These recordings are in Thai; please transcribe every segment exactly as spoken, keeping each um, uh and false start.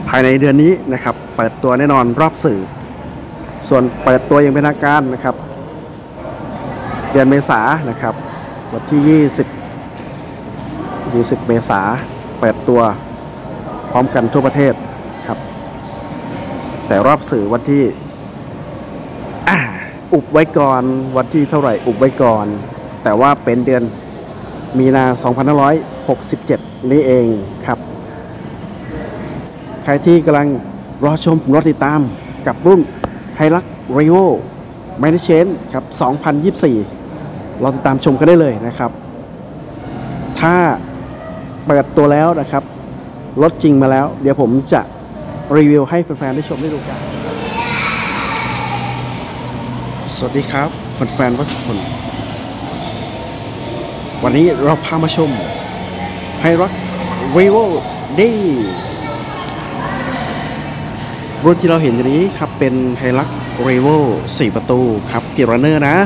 ภายในเดือนนี้นะครับเปิดตัวแน่นอนรอบสื่อส่วนเปิดตัวอย่างเป็นทางการนะครับเดือนเมษายนนะครับวันที่ยี่สิบ ยี่สิบเมษายนเปิดตัวพร้อมกันทั่วประเทศครับแต่รอบสื่อวันที่อ่าอุบไว้ก่อนวันที่เท่าไหร่อุบไว้ก่อนแต่ว่าเป็นเดือนมีนาสองพันห้าร้อยหกสิบเจ็ดนี้เองครับใครที่กำลังรอชมรอติดตามกับรุ่น Hilux Revo Managed Change ครับสองพันยี่สิบสี่รอติดตามชมกันได้เลยนะครับถ้าเปิดตัวแล้วนะครับรถจริงมาแล้วเดี๋ยวผมจะรีวิวให้แฟนๆได้ชมได้ดูกันสวัสดีครับแฟนๆวัสพลวันนี้เราพามาชม Hilux Revo ดีรุ่นที่เราเห็นอยู่นี้ครับเป็น Hilux Revo สี่ประตูครับเกียร์รันเนอร์นะ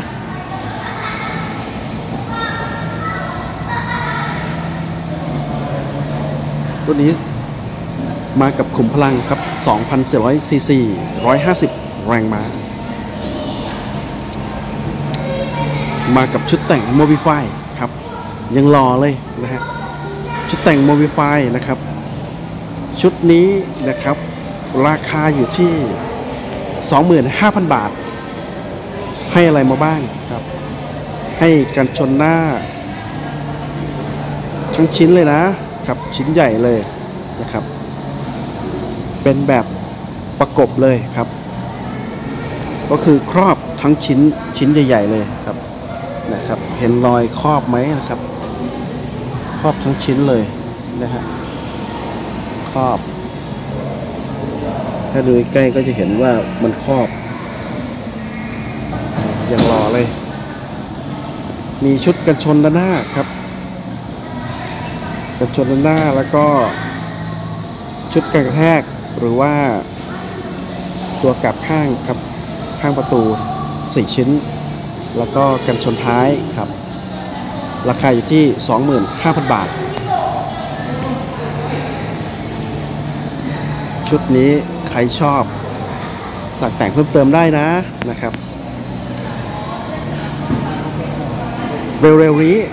รุ่นนี้มากับขุมพลังครับ สองพันสี่ร้อย ซี ซี หนึ่งร้อยห้าสิบ แรงม้ามากับชุดแต่ง Mobify ครับยังหล่อเลยนะฮะชุดแต่ง Mobify นะครับชุดนี้นะครับราคาอยู่ที่ สองหมื่นห้าพัน บาทให้อะไรมาบ้างครับให้กันชนหน้าทั้งชิ้นเลยนะครับชิ้นใหญ่เลยนะครับเป็นแบบประกบเลยครับก็คือครอบทั้งชิ้นชิ้นใหญ่ๆเลยครับนะครับเห็นรอยครอบไหมนะครับครอบทั้งชิ้นเลยนะฮะครอบถ้าดูใกล้ก็จะเห็นว่ามันครอบอย่างหล่อเลยมีชุดกันชนด้านหน้าครับกันชนด้านหน้าแล้วก็ชุดกันกระแทกหรือว่าตัวกลับข้างครับข้างประตูสี่ชิ้นแล้วก็กันชนท้ายครับราคาอยู่ที่ สองหมื่นห้าพัน บาทชุดนี้ใครชอบสั่งแต่งเพิ่มเติมได้นะนะครับเร็วๆนี้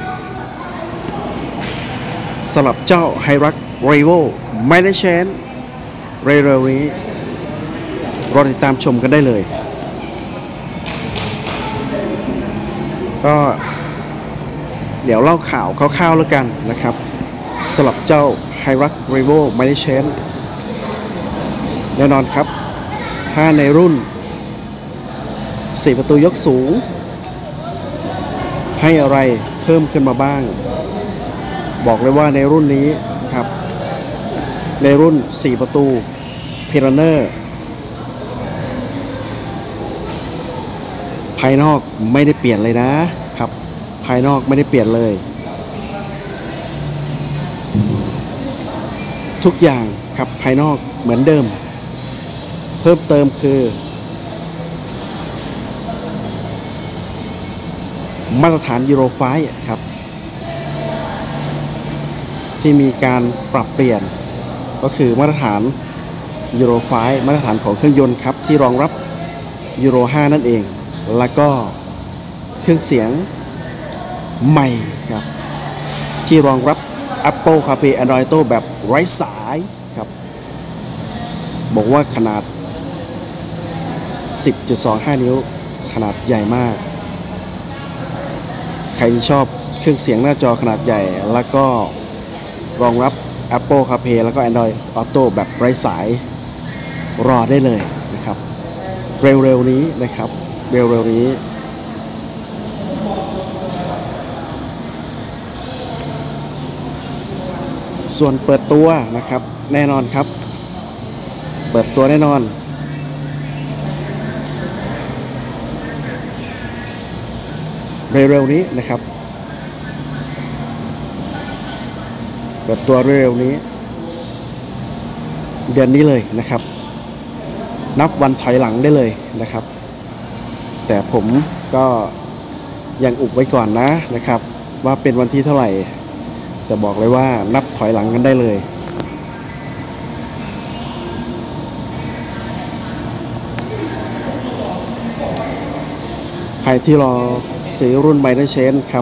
สำหรับเจ้า Hilux Revo Managed Change เร็วๆนี้รอติดตามชมกันได้เลยก็เดี๋ยวเล่าข่าวคร่าวๆแล้วกันนะครับสำหรับเจ้า Hilux Revo Managed Change แน่นอนครับถ้าในรุ่นสี่ประตูยกสูงให้อะไรเพิ่มขึ้นมาบ้างบอกเลยว่าในรุ่นนี้ครับในรุ่นสี่ประตู Pioneer ภายนอกไม่ได้เปลี่ยนเลยนะครับภายนอกไม่ได้เปลี่ยนเลยทุกอย่างครับภายนอกเหมือนเดิมเพิ่มเติมคือมาตรฐานยูโรไฟว์ครับที่มีการปรับเปลี่ยนก็คือมาตรฐานยูโรไฟว์มาตรฐานของเครื่องยนต์ครับที่รองรับยูโรห้านั่นเองแล้วก็เครื่องเสียงใหม่ครับที่รองรับ Apple CarPlay Android Auto แบบไร้สายครับบอกว่าขนาด สิบจุดสองห้า นิ้วขนาดใหญ่มากใครที่ชอบเครื่องเสียงหน้าจอขนาดใหญ่แล้วก็รองรับ Apple CarPlay แล้วก็ Android Auto แบบไร้สายรอได้เลยนะครับเร็วๆนี้นะครับเร็วๆนี้ส่วนเปิดตัวนะครับแน่นอนครับเปิดตัวแน่นอนเร็วๆนี้นะครับเปิดตัวเร็วๆนี้เดือนนี้เลยนะครับนับวันถอยหลังได้เลยนะครับแต่ผมก็ยังอุบไว้ก่อนนะนะครับว่าเป็นวันที่เท่าไหร่แต่บอกเลยว่านับถอยหลังกันได้เลยรที่รอซื้อรุ่นไบเดอร์เชนครับ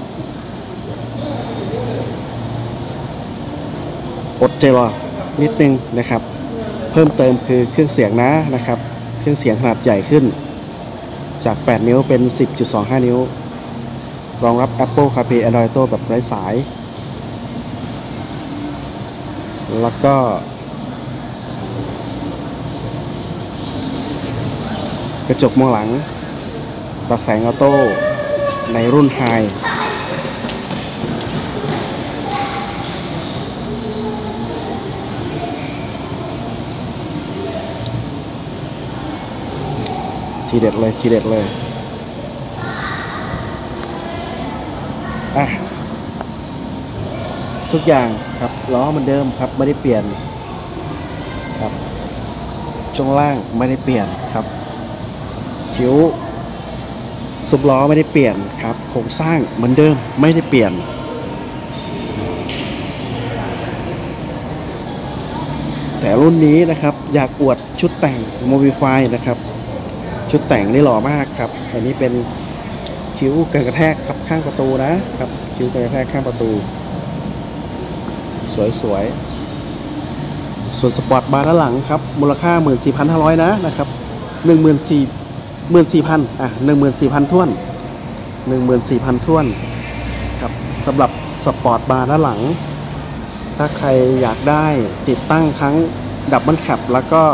อดใจรอนิดนึงนะครับเพิ่มเติมคือเครื่องเสียงนะนะครับเครื่องเสียงขนาดใหญ่ขึ้นจากแปดนิ้วเป็น สิบจุดสองห้า นิ้วรองรับ Apple CarPlay Android Auto แบบไร้สายแล้วก็กระจกมองหลังตัดแสงออโต้ในรุ่นไฮทีเด็ดเลยทีเด็ดเลยอ่ะทุกอย่างครับล้อเหมือนเดิมครับไม่ได้เปลี่ยนครับช่วงล่างไม่ได้เปลี่ยนครับคิ้วซุปล้อไม่ได้เปลี่ยนครับโครงสร้างเหมือนเดิมไม่ได้เปลี่ยนแต่รุ่นนี้นะครับอยากอวดชุดแต่ง Mobify นะครับชุดแต่งนี่หล่อมากครับอันนี้เป็นคิ้วกันกระแทกครับข้างประตูนะครับคิ้วกันกระแทกข้างประตูสวยๆส่วนสปอร์ตบาร์ด้านหลังครับมูลค่า หนึ่งหมื่นสี่พันห้าร้อย นะนะครับ หนึ่งหมื่นสี่พัน อ่ะ หนึ่งหมื่นสี่พัน ถ้วน หนึ่งหมื่นสี่พัน ถ้วนครับสำหรับสปอร์ตบาร์ด้านหลังถ้าใครอยากได้ติดตั้งทั้งดับเบิลแคปแล้วก็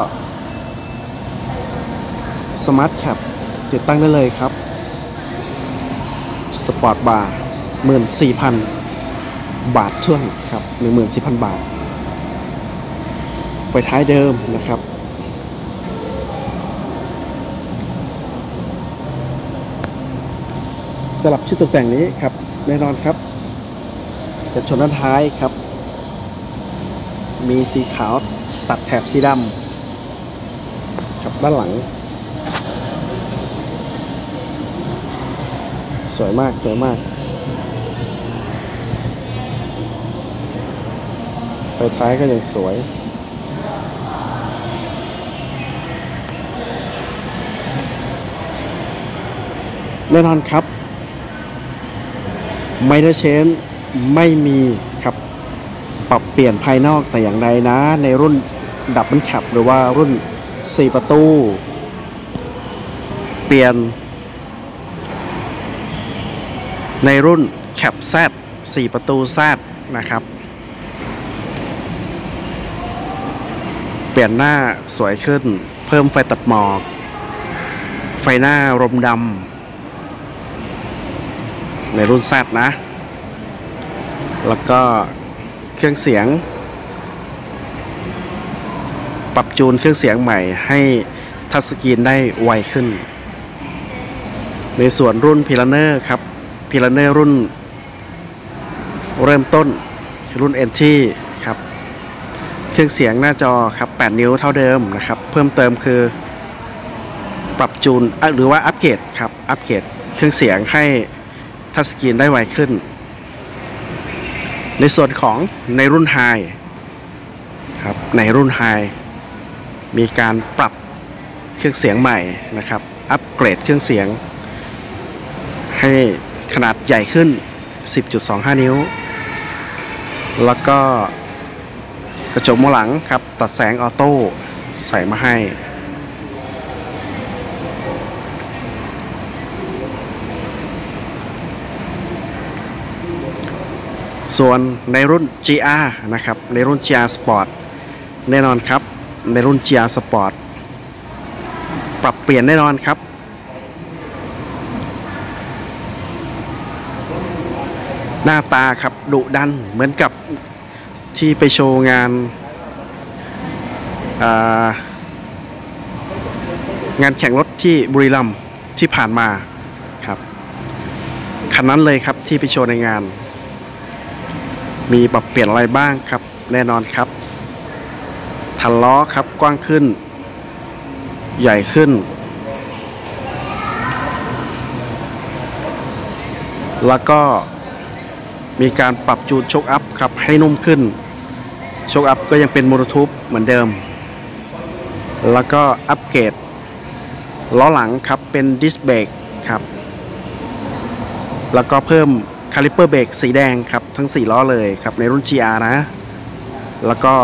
สมาร์ทแคปติดตั้งได้เลยครับสปอร์ตบาร์ หนึ่งหมื่นสี่พัน บาทท่วนครับ หนึ่งหมื่นสี่พัน บาทไฟท้ายเดิมนะครับสลับชุดตกแต่งนี้ครับแน่นอนครับกันชนด้านท้ายครับมีสีขาวตัดแถบสีดำครับด้านหลังสวยมากสวยมากไฟท้ายก็ยังสวยแน่นอนครับไมเดอร์เชนไม่มีครับปรับเปลี่ยนภายนอกแต่อย่างใดนะในรุ่นดับเบิลแคปหรือว่ารุ่นสี่ประตูเปลี่ยนในรุ่นแคป Z สี่ประตู Z นะครับเปลี่ยนหน้าสวยขึ้นเพิ่มไฟตัดหมอกไฟหน้ารมดำในรุ่น Z นะแล้วก็เครื่องเสียงปรับจูนเครื่องเสียงใหม่ให้ทัชสกรีนได้ไวขึ้นในส่วนรุ่น Pioneer ครับ Pioneer รุ่นเริ่มต้นรุ่น Entry ครับเครื่องเสียงหน้าจอครับแปดนิ้วเท่าเดิมนะครับเพิ่มเติมคือปรับจูนหรือว่าอัปเกรดครับอัปเกรดเครื่องเสียงให้ทัชสกรีนได้ไวขึ้นในส่วนของในรุ่น High ครับในรุ่น High มีการปรับเครื่องเสียงใหม่นะครับอัปเกรดเครื่องเสียงให้ขนาดใหญ่ขึ้น สิบจุดสองห้า นิ้วแล้วก็กระจกมองหลังครับตัดแสงออโต้ใส่มาให้ส่วนในรุ่น จี อาร์ นะครับในรุ่น จี อาร์ Sport แน่นอนครับในรุ่น จี อาร์ Sport ปรับเปลี่ยนแน่นอนครับหน้าตาครับดุดันเหมือนกับที่ไปโชว์งานงานแข่งรถที่บุรีรัมย์ที่ผ่านมาครับคันนั้นเลยครับที่ไปโชว์ในงานมีปรับเปลี่ยนอะไรบ้างครับแน่นอนครับทันล้อครับกว้างขึ้นใหญ่ขึ้นแล้วก็มีการปรับจูนโชคอัพครับให้นุ่มขึ้นโชคอัพก็ยังเป็นโมโนทูบเหมือนเดิมแล้วก็อัปเกรดล้อหลังครับเป็นดิสเบรกครับแล้วก็เพิ่มคาลิปเปอร์เบรกสีแดงครับทั้งสี่ล้อเลยครับในรุ่น จี อาร์ นะแล้วก็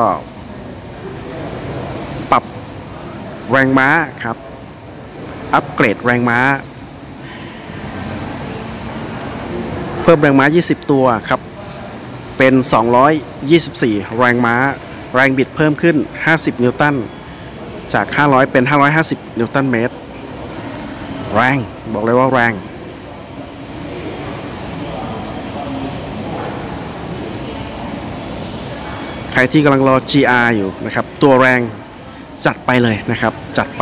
ปรับแรงม้าครับอัปเกรดแรงม้าเพิ่มแรงม้ายี่สิบตัวครับเป็นสองร้อยยี่สิบสี่แรงม้าแรงบิดเพิ่มขึ้นห้าสิบนิวตันจากห้าร้อยเป็นห้าร้อยห้าสิบนิวตันเมตรแรงบอกเลยว่าแรงใครที่กำลังรอ จี อาร์ อยู่นะครับตัวแรงจัดไปเลยนะครับจัดไป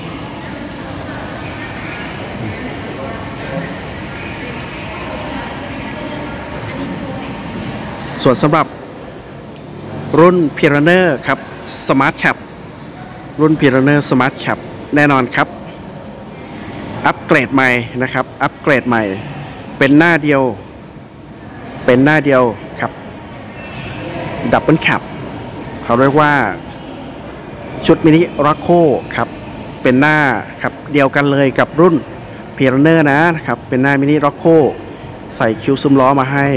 ส่วนสำหรับรุ่น Pioneer ครับ Smart Cap รุ่น Pioneer Smart Cap แน่นอนครับอัปเกรดใหม่นะครับอัปเกรดใหม่เป็นหน้าเดียวเป็นหน้าเดียวครับดับเบิลแคปเขาเรียกว่าชุดมินิร็อกโคครับเป็นหน้าครับเดียวกันเลยกับรุ่น Pioneer นะครับเป็นหน้ามินิร็อกโคใส่คิวซุ้มล้อมาให้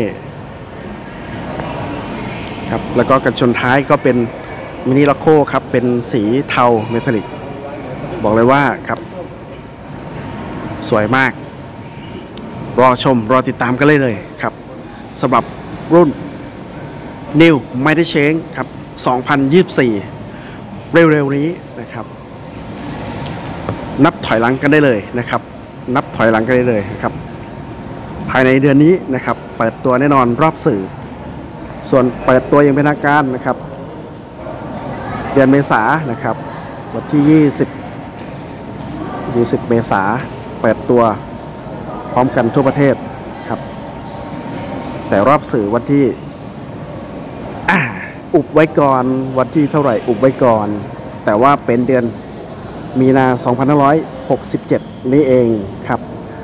ครับแล้วก็กันชนท้ายก็เป็นมินิร็อกโคครับเป็นสีเทาเมทัลลิกบอกเลยว่าครับสวยมากรอชมรอติดตามกันเลยเลยครับสำหรับรุ่น New Mighty Change ครับสองพันยี่สิบสี่เร็วๆนี้นะครับนับถอยหลังกันได้เลยนะครับนับถอยหลังกันได้เลยครับภายในเดือนนี้นะครับเปิดตัวแน่นอนรอบสื่อส่วนเปิดตัวอย่างเป็นทางการนะครับเดือนเมษายนนะครับวันที่ยี่สิบ ยี่สิบเมษายนเปิดตัวพร้อมกันทั่วประเทศครับแต่รอบสื่อวันที่อ่าอุบไว้ก่อนวันที่เท่าไหร่อุบไว้ก่อนแต่ว่าเป็นเดือนมีนาสองพันห้าร้อยหกสิบเจ็ดนี้เองครับ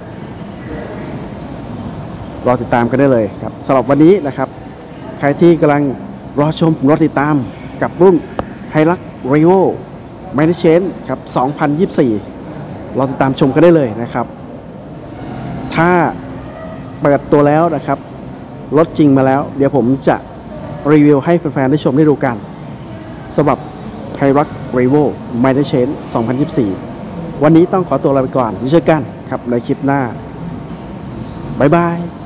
รอติดตามกันได้เลยครับสำหรับวันนี้นะครับใครที่กำลังรอชมรอติดตามกับรุ่น Hilux Revo Mighty Change ครับสองพันยี่สิบสี่รอติดตามชมกันได้เลยนะครับถ้าเปิดตัวแล้วนะครับรถจริงมาแล้วเดี๋ยวผมจะรีวิวให้แฟนๆได้ชมได้ดูกันสำหรับ Hilux Revo Mighty Change สองพันยี่สิบสี่วันนี้ต้องขอตัวลาไปก่อนเจอกันครับในคลิปหน้าบ๊ายบาย